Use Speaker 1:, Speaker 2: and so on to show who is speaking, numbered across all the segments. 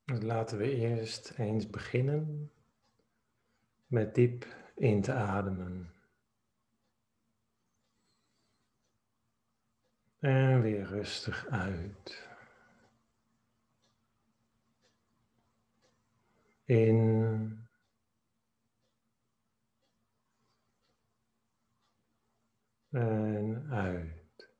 Speaker 1: Dus laten we eerst eens beginnen met diep in te ademen. En weer rustig uit. In. En uit.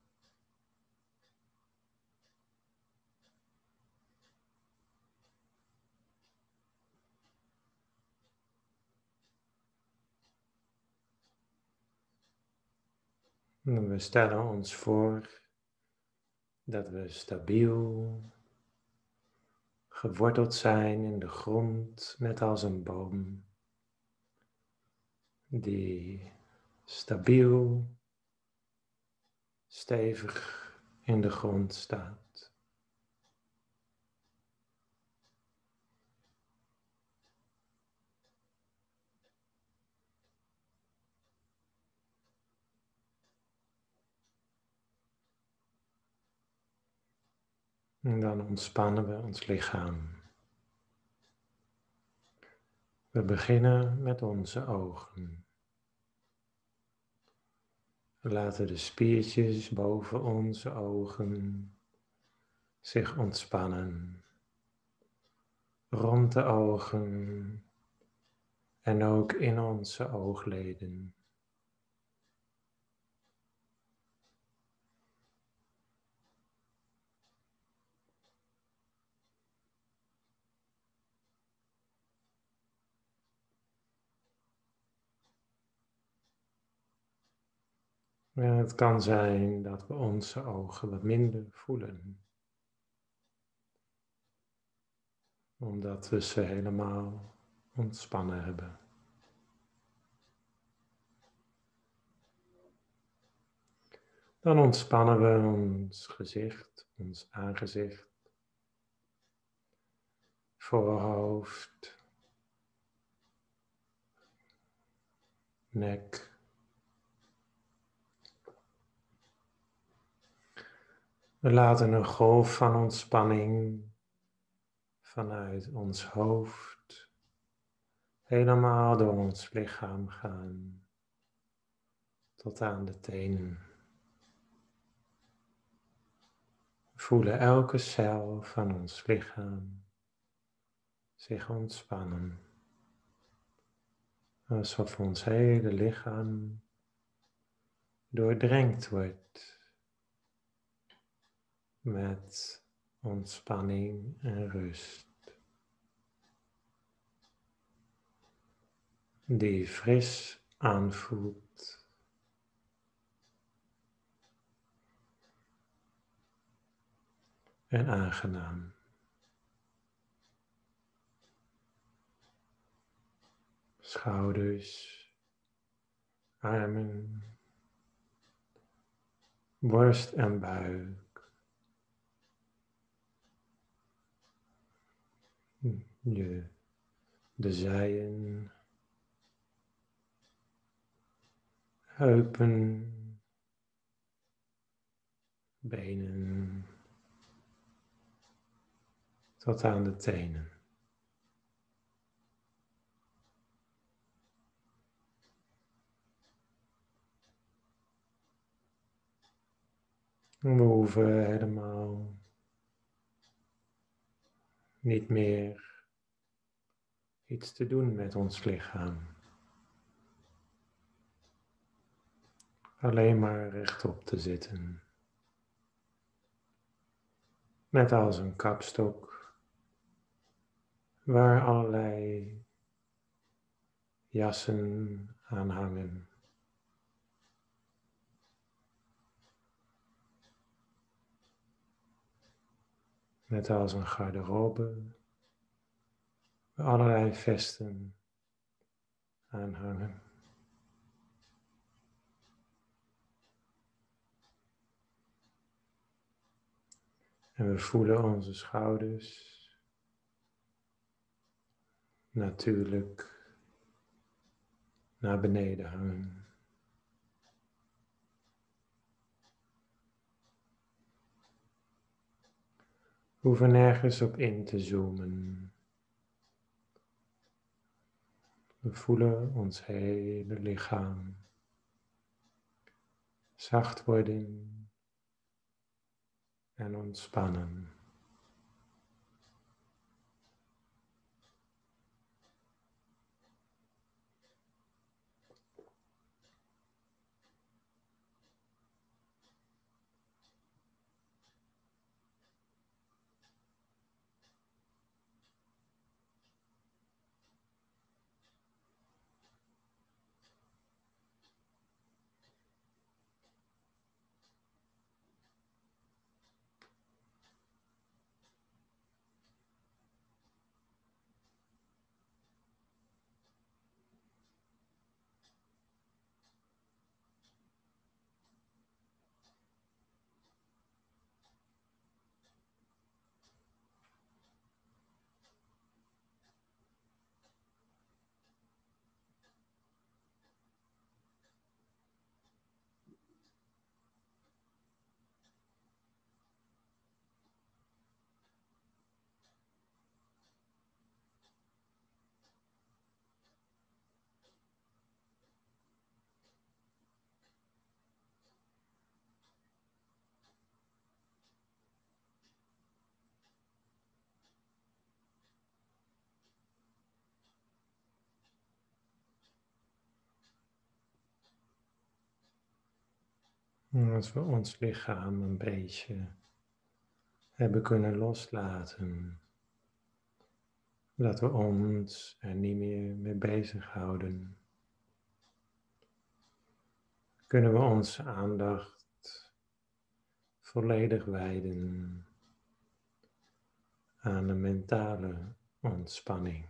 Speaker 1: En we stellen ons voor dat we stabiel geworteld zijn in de grond, net als een boom die stabiel, stevig in de grond staat. En dan ontspannen we ons lichaam. We beginnen met onze ogen. We laten de spiertjes boven onze ogen zich ontspannen. Rond de ogen en ook in onze oogleden. En het kan zijn dat we onze ogen wat minder voelen, omdat we ze helemaal ontspannen hebben. Dan ontspannen we ons gezicht, ons aangezicht, voorhoofd, nek. We laten een golf van ontspanning vanuit ons hoofd helemaal door ons lichaam gaan tot aan de tenen. We voelen elke cel van ons lichaam zich ontspannen. Alsof ons hele lichaam doordrenkt wordt met ontspanning en rust. Die fris aanvoelt. En aangenaam. Schouders, armen, borst en buik. De zijen, heupen, benen, tot aan de tenen. We hoeven helemaal niet meer iets te doen met ons lichaam. Alleen maar rechtop te zitten. Net als een kapstok waar allerlei jassen aan hangen. Net als een garderobe waar allerlei vesten aan hangen. En we voelen onze schouders natuurlijk naar beneden hangen. We hoeven nergens op in te zoomen. We voelen ons hele lichaam zacht worden en ontspannen. En als we ons lichaam een beetje hebben kunnen loslaten, dat we ons er niet meer mee bezighouden, kunnen we onze aandacht volledig wijden aan de mentale ontspanning.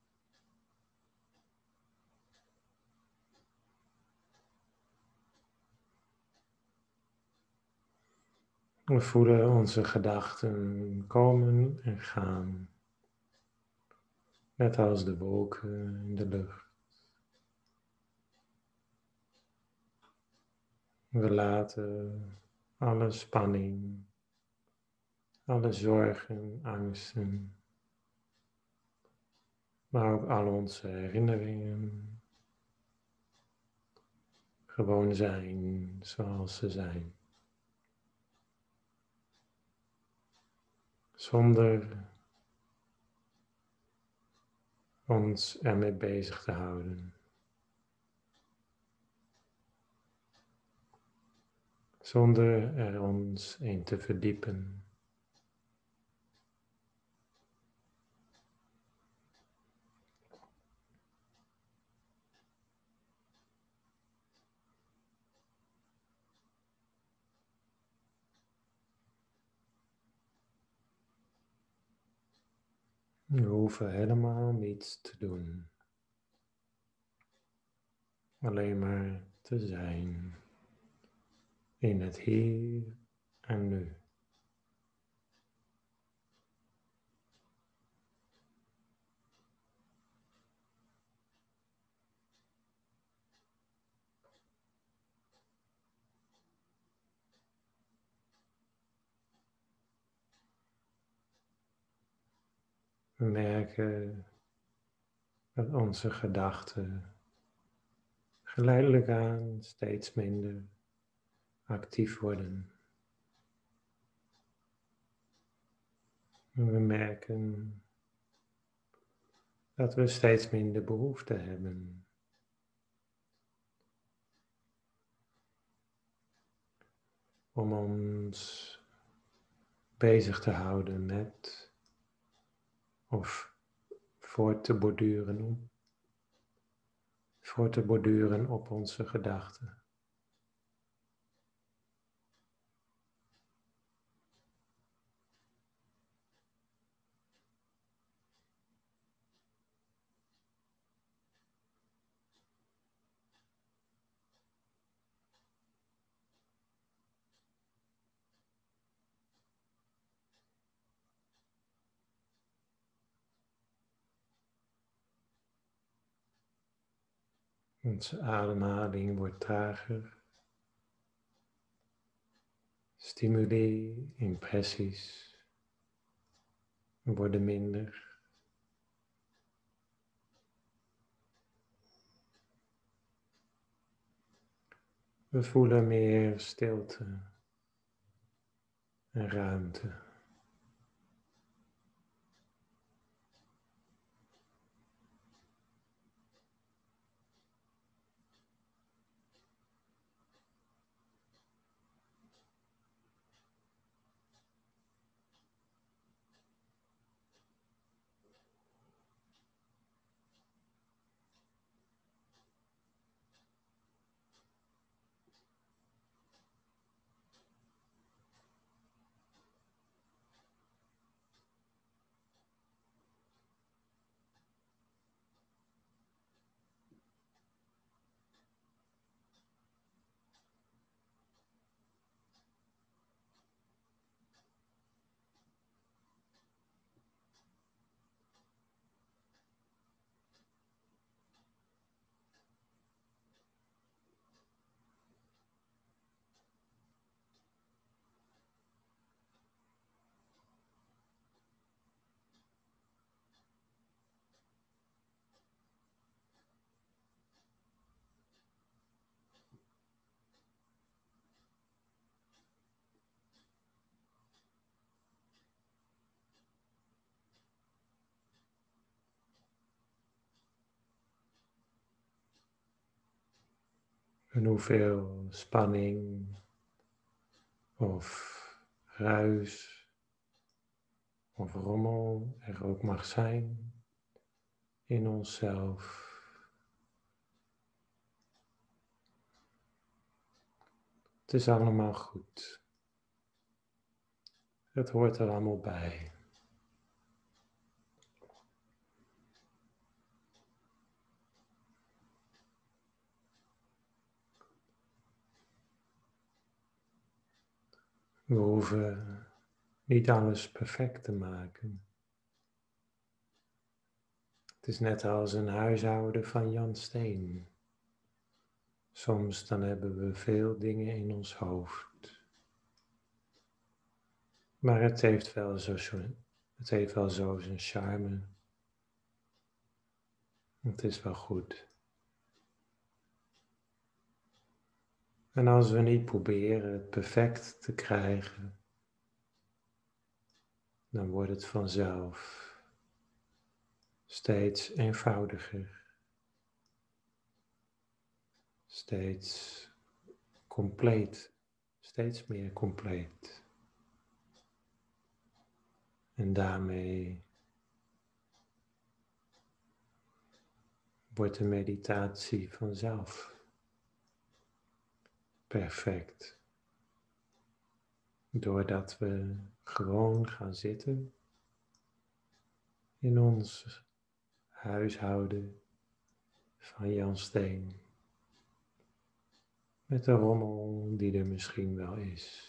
Speaker 1: We voelen onze gedachten komen en gaan, net als de wolken in de lucht. We laten alle spanning, alle zorgen, angsten, maar ook al onze herinneringen gewoon zijn zoals ze zijn. Zonder ons ermee bezig te houden. Zonder er ons in te verdiepen. We hoeven helemaal niets te doen. Alleen maar te zijn in het hier en nu. We merken dat onze gedachten geleidelijk aan steeds minder actief worden. En we merken dat we steeds minder behoefte hebben om ons bezig te houden met of voor te borduren op onze gedachten. Onze ademhaling wordt trager. Stimuli, impressies We worden minder. We voelen meer stilte en ruimte. En hoeveel spanning of ruis of rommel er ook mag zijn in onszelf. Het is allemaal goed. Het hoort er allemaal bij. We hoeven niet alles perfect te maken. Het is net als een huishouden van Jan Steen. Soms dan hebben we veel dingen in ons hoofd. Maar het heeft wel zo zijn charme. Het is wel goed. En als we niet proberen het perfect te krijgen, dan wordt het vanzelf steeds eenvoudiger. Steeds compleet, steeds meer compleet. En daarmee wordt de meditatie vanzelf perfect. Doordat we gewoon gaan zitten in ons huishouden van Jan Steen. Met de rommel die er misschien wel is.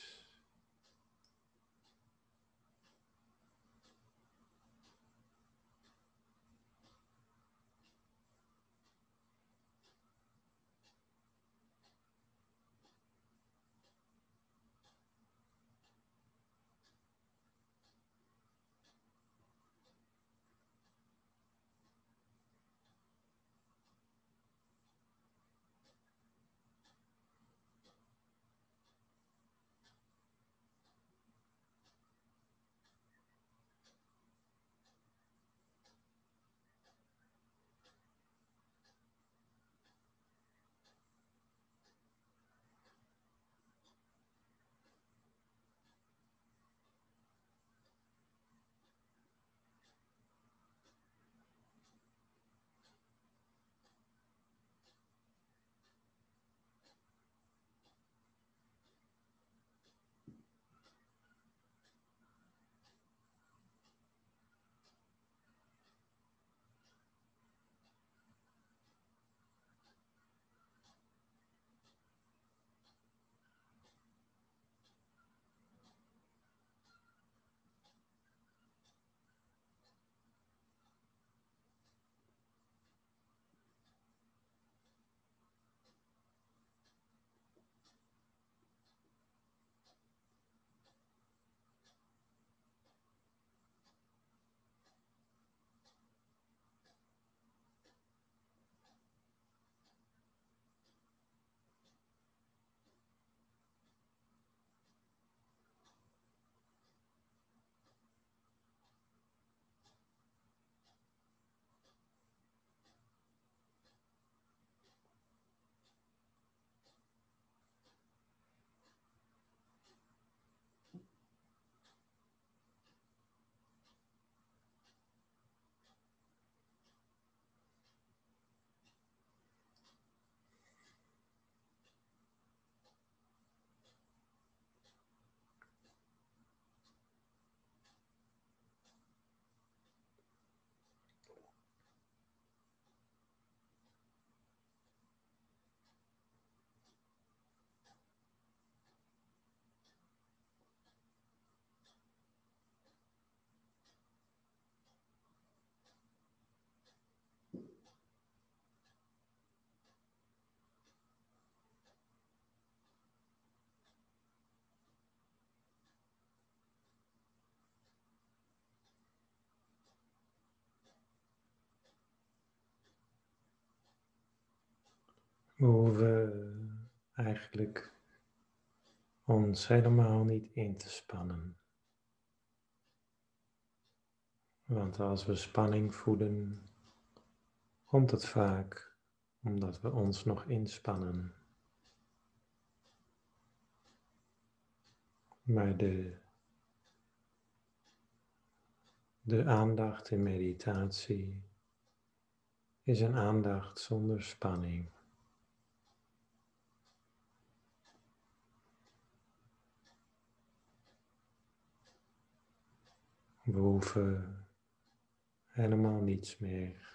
Speaker 1: We hoeven eigenlijk ons helemaal niet in te spannen. Want als we spanning voelen, komt het vaak omdat we ons nog inspannen. Maar de aandacht in meditatie is een aandacht zonder spanning. We hoeven helemaal niets meer.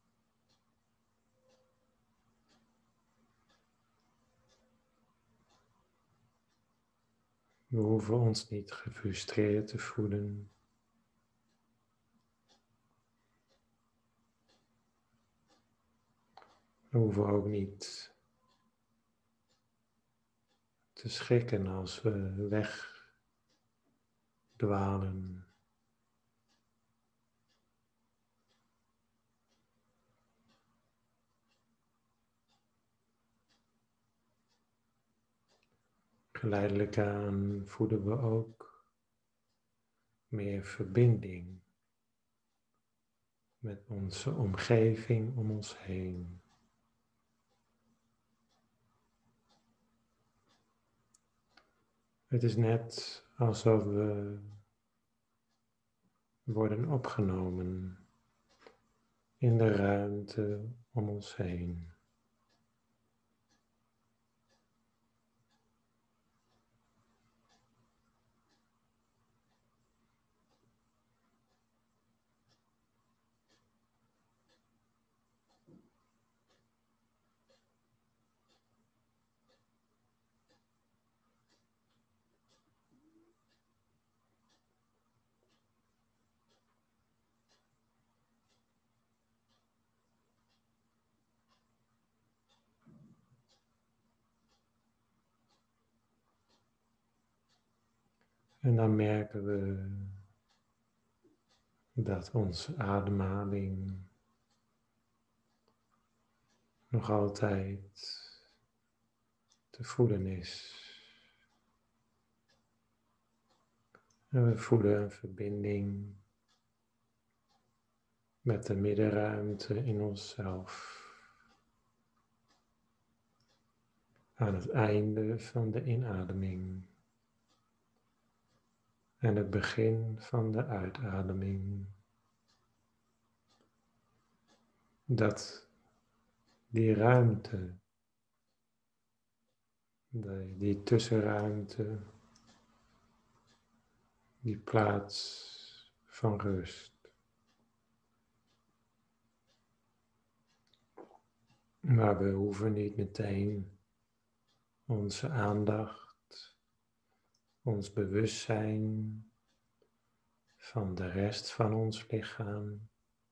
Speaker 1: We hoeven ons niet gefrustreerd te voelen. We hoeven ook niet te schrikken als we wegdwalen. Geleidelijk aan voelen we ook meer verbinding met onze omgeving om ons heen. Het is net alsof we worden opgenomen in de ruimte om ons heen. En dan merken we dat onze ademhaling nog altijd te voelen is. En we voelen een verbinding met de middenruimte in onszelf. Aan het einde van de inademing en het begin van de uitademing. Dat die ruimte, die tussenruimte, die plaats van rust. Maar we hoeven niet meteen onze aandacht, ons bewustzijn van de rest van ons lichaam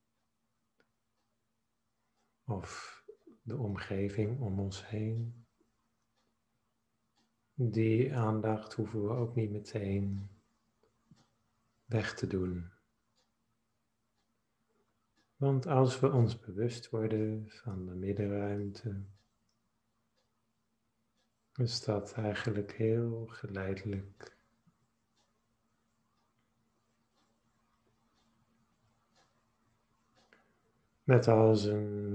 Speaker 1: of de omgeving om ons heen. Die aandacht hoeven we ook niet meteen weg te doen. Want als we ons bewust worden van de middenruimte, is dat eigenlijk heel geleidelijk. Net als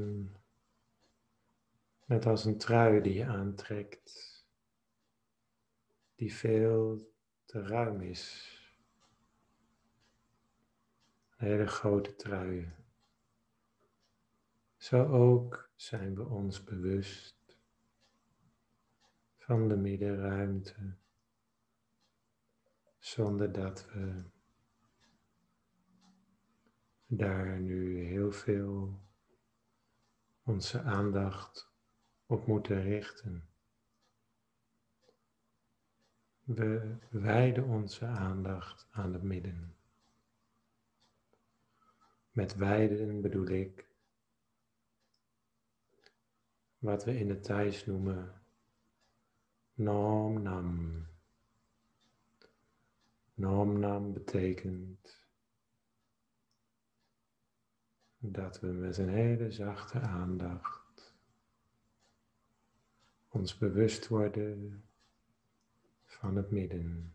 Speaker 1: een trui die je aantrekt, die veel te ruim is. Een hele grote trui. Zo ook zijn we ons bewust van de middenruimte, zonder dat we daar nu heel veel onze aandacht op moeten richten. We wijden onze aandacht aan het midden. Met wijden bedoel ik wat we in het Thais noemen Nom Nam. Nom Nam betekent dat we met een hele zachte aandacht ons bewust worden van het midden.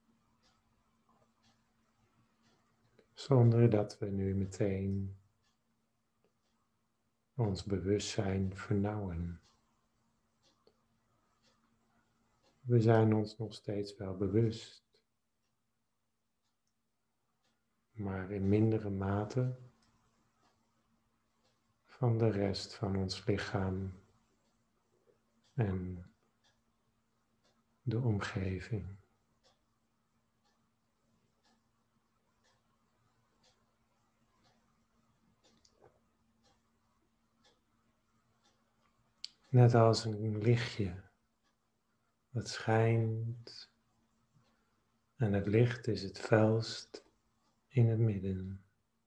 Speaker 1: Zonder dat we nu meteen ons bewustzijn vernauwen. We zijn ons nog steeds wel bewust, maar in mindere mate van de rest van ons lichaam en de omgeving. Net als een lichtje dat schijnt en het licht is het felst in het midden.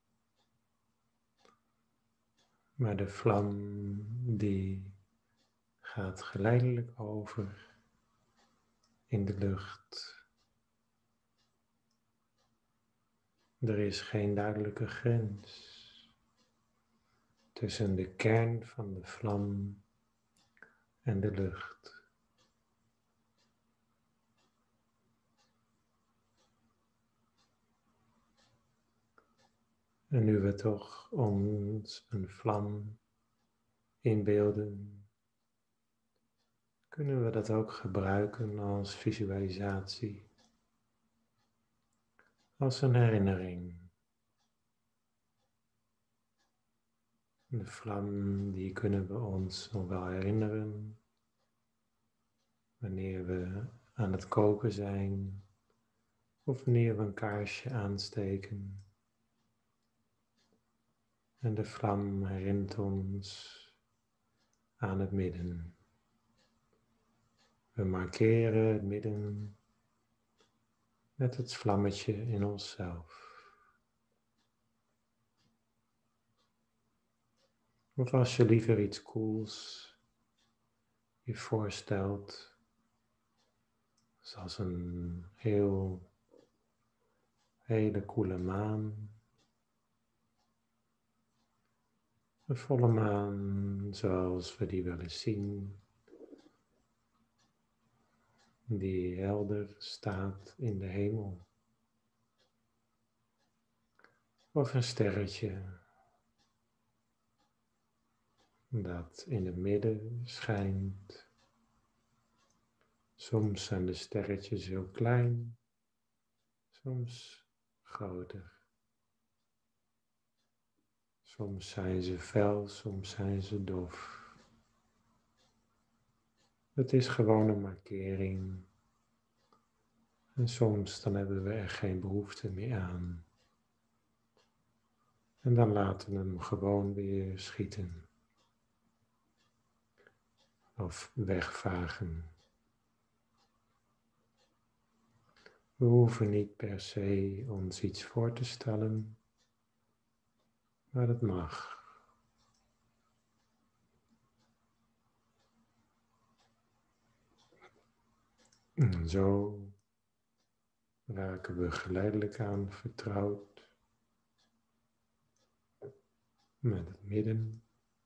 Speaker 1: Maar de vlam die gaat geleidelijk over in de lucht. Er is geen duidelijke grens tussen de kern van de vlam en de lucht. En nu we toch ons een vlam inbeelden, kunnen we dat ook gebruiken als visualisatie, als een herinnering. De vlam, die kunnen we ons nog wel herinneren wanneer we aan het koken zijn of wanneer we een kaarsje aansteken. En de vlam herinnert ons aan het midden. We markeren het midden met het vlammetje in onszelf. Of als je liever iets cools je voorstelt, zoals een hele koele maan. Een volle maan zoals we die wel eens zien, die helder staat in de hemel. Of een sterretje dat in het midden schijnt. Soms zijn de sterretjes heel klein, soms groter. Soms zijn ze fel, soms zijn ze dof. Het is gewoon een markering. En soms dan hebben we er geen behoefte meer aan. En dan laten we hem gewoon weer schieten. Of wegvagen. We hoeven niet per se ons iets voor te stellen, maar het mag. En zo raken we geleidelijk aan vertrouwd met het midden.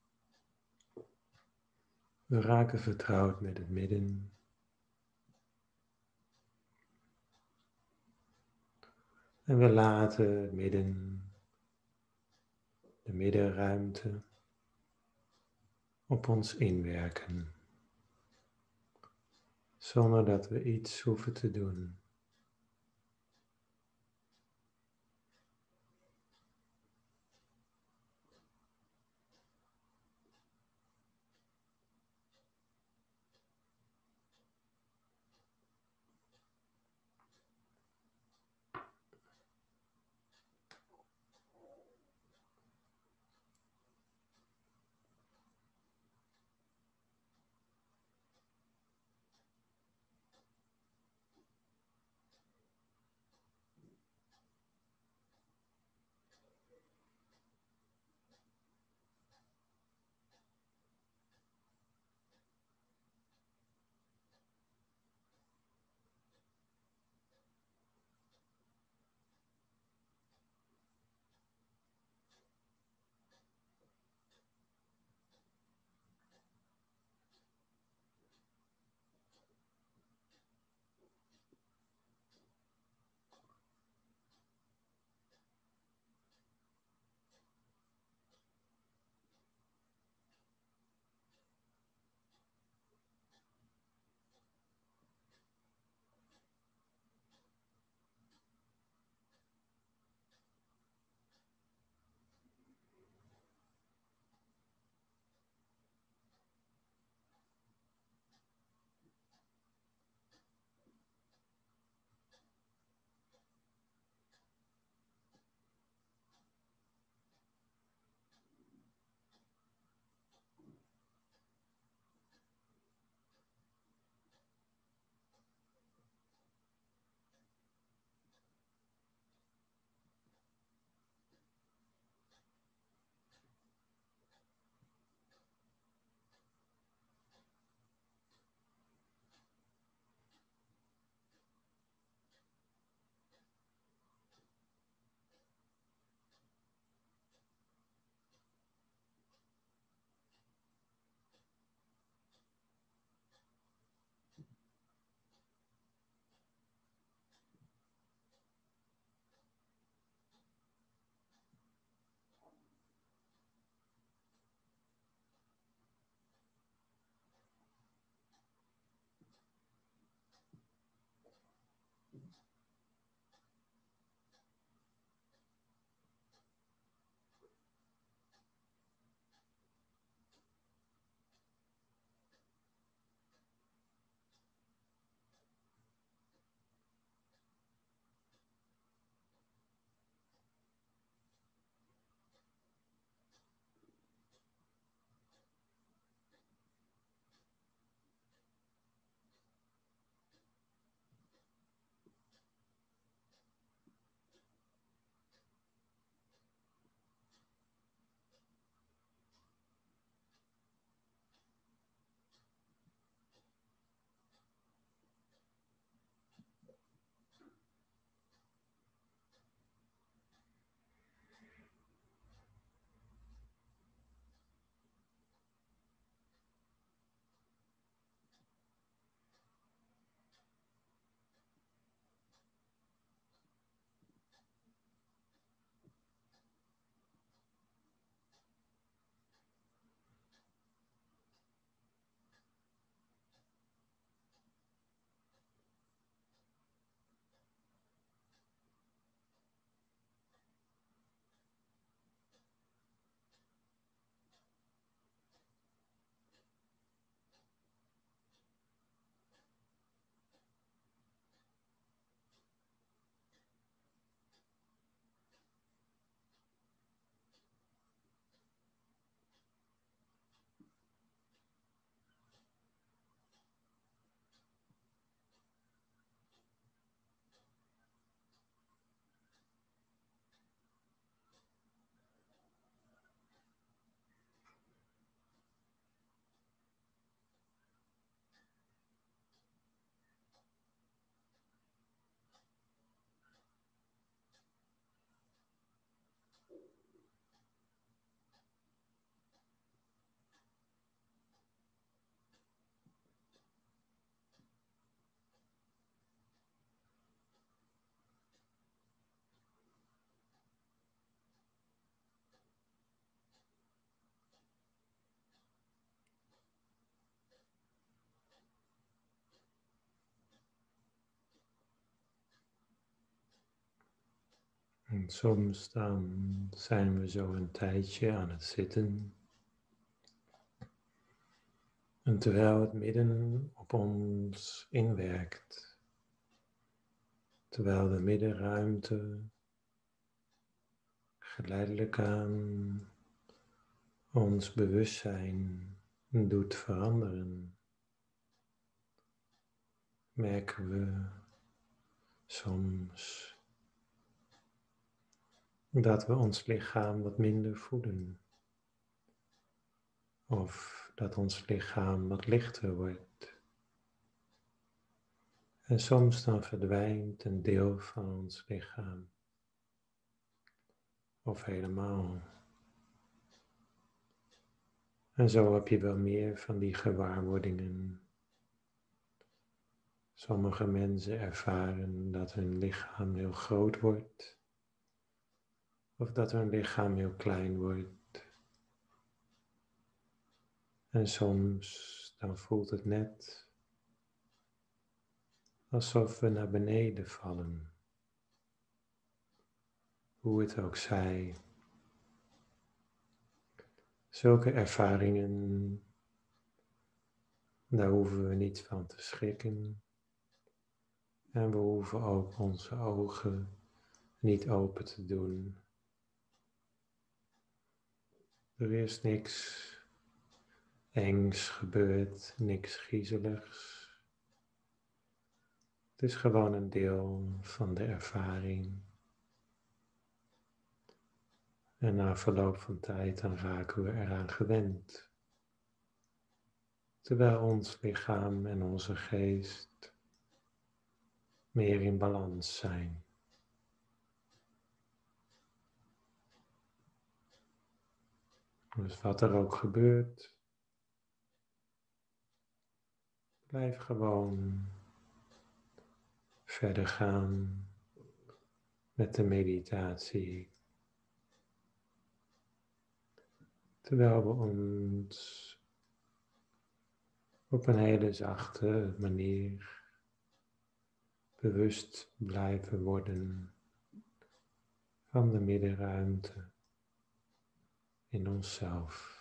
Speaker 1: We raken vertrouwd met het midden. En we laten het midden, de middenruimte, op ons inwerken. Zonder dat we iets hoeven te doen. En soms dan zijn we zo een tijdje aan het zitten. En terwijl het midden op ons inwerkt, terwijl de middenruimte geleidelijk aan ons bewustzijn doet veranderen, merken we soms dat we ons lichaam wat minder voelen. Of dat ons lichaam wat lichter wordt. En soms dan verdwijnt een deel van ons lichaam. Of helemaal. En zo heb je wel meer van die gewaarwordingen. Sommige mensen ervaren dat hun lichaam heel groot wordt. Of dat hun lichaam heel klein wordt. En soms dan voelt het net alsof we naar beneden vallen. Hoe het ook zij. Zulke ervaringen, daar hoeven we niet van te schrikken. En we hoeven ook onze ogen niet open te doen. Er is niks engs gebeurd, niks griezeligs. Het is gewoon een deel van de ervaring. En na verloop van tijd dan raken we eraan gewend. Terwijl ons lichaam en onze geest meer in balans zijn. Dus wat er ook gebeurt, blijf gewoon verder gaan met de meditatie. Terwijl we ons op een hele zachte manier bewust blijven worden van de middenruimte in onszelf.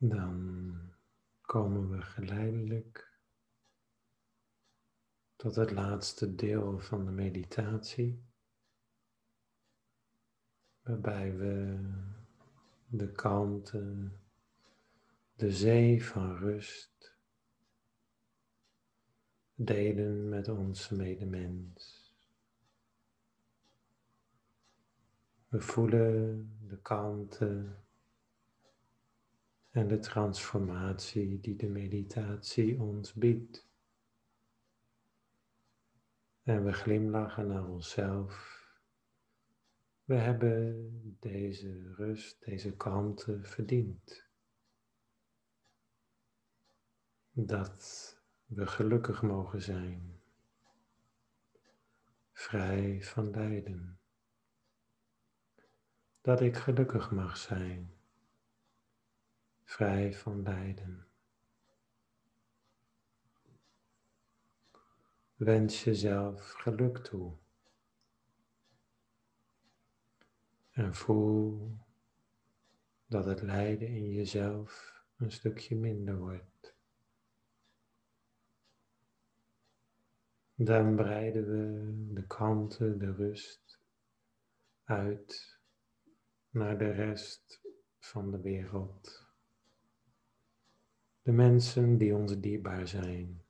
Speaker 1: Dan komen we geleidelijk tot het laatste deel van de meditatie, waarbij we de kalmte, de zee van rust delen met onze medemens. We voelen de kalmte en de transformatie die de meditatie ons biedt. En we glimlachen naar onszelf. We hebben deze rust, deze kalmte verdiend. Dat we gelukkig mogen zijn, vrij van lijden. Dat ik gelukkig mag zijn, vrij van lijden. Wens jezelf geluk toe. En voel dat het lijden in jezelf een stukje minder wordt. Dan breiden we de kalmte, de rust uit naar de rest van de wereld. De mensen die ons dierbaar zijn.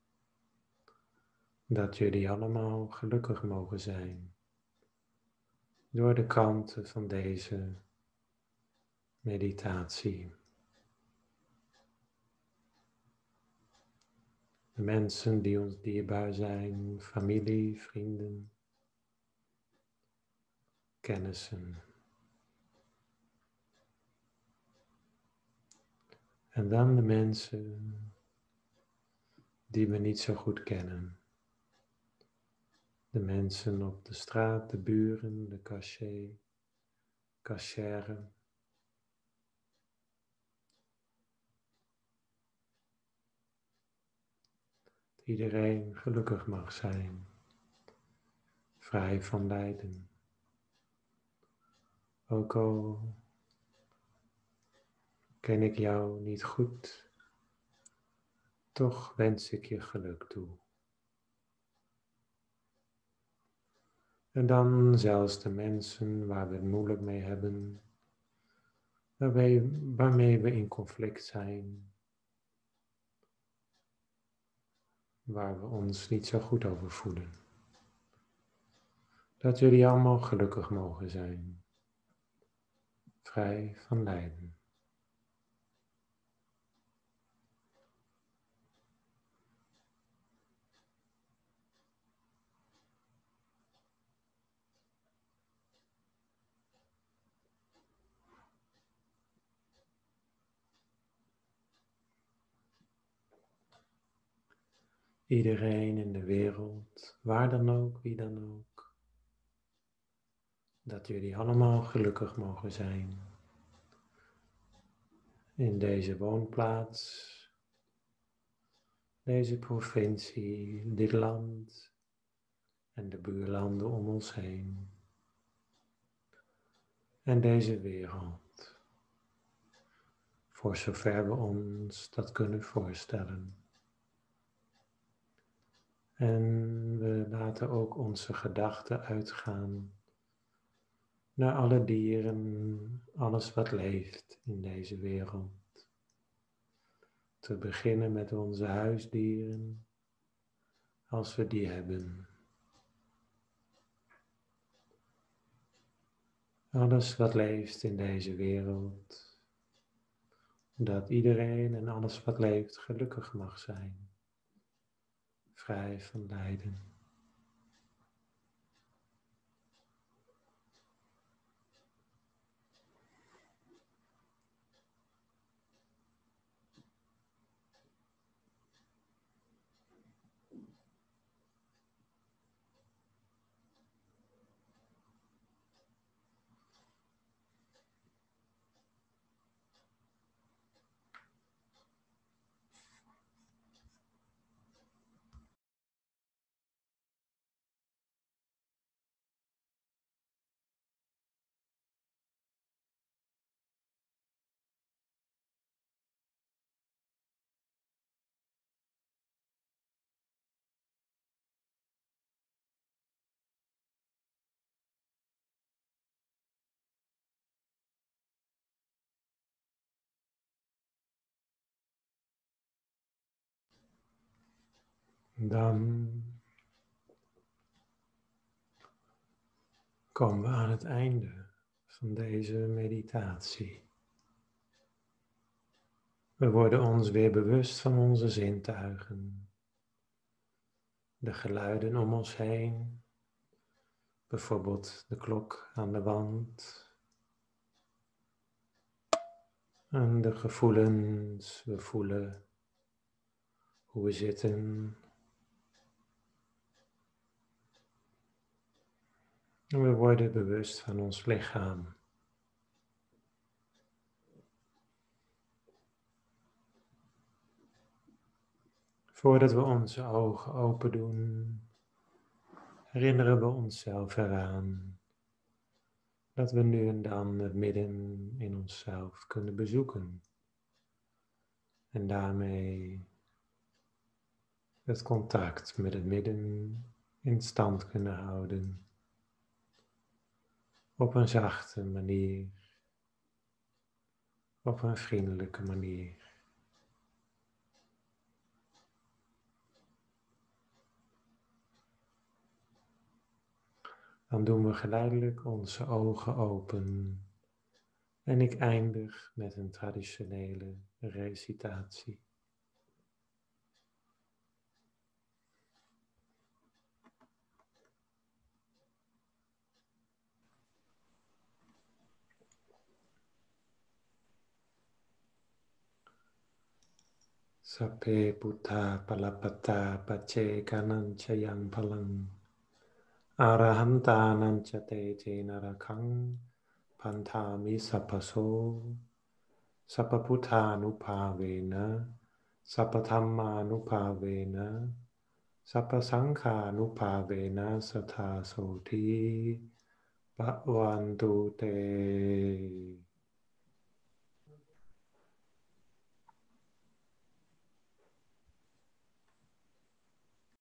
Speaker 1: Dat jullie allemaal gelukkig mogen zijn. Door de kalmte van deze meditatie. De mensen die ons dierbaar zijn, familie, vrienden, kennissen. En dan de mensen die we niet zo goed kennen. De mensen op de straat, de buren, de cachère. Dat iedereen gelukkig mag zijn, vrij van lijden. Ook al ken ik jou niet goed, toch wens ik je geluk toe. En dan zelfs de mensen waar we het moeilijk mee hebben, waarmee we in conflict zijn, waar we ons niet zo goed over voelen. Dat jullie allemaal gelukkig mogen zijn, vrij van lijden. Iedereen in de wereld, waar dan ook, wie dan ook. Dat jullie allemaal gelukkig mogen zijn. In deze woonplaats, deze provincie, dit land en de buurlanden om ons heen. En deze wereld, voor zover we ons dat kunnen voorstellen. En we laten ook onze gedachten uitgaan naar alle dieren, alles wat leeft in deze wereld. Te beginnen met onze huisdieren, als we die hebben. Alles wat leeft in deze wereld, dat iedereen en alles wat leeft gelukkig mag zijn, vrij van lijden. Dan komen we aan het einde van deze meditatie. We worden ons weer bewust van onze zintuigen, de geluiden om ons heen, bijvoorbeeld de klok aan de wand en de gevoelens. We voelen hoe we zitten. En we worden bewust van ons lichaam. Voordat we onze ogen open doen, herinneren we onszelf eraan dat we nu en dan het midden in onszelf kunnen bezoeken. En daarmee het contact met het midden in stand kunnen houden. Op een zachte manier, op een vriendelijke manier. Dan doen we geleidelijk onze ogen open en ik eindig met een traditionele recitatie. Sape Buddha Palapata Pace Kananchayang Palang Arahantanam Chate Narakang Pantami Sapaso Sapaputhanupavena Sapathammanupavena Sapasanghanupavena Sathasoti Bhavantu Te.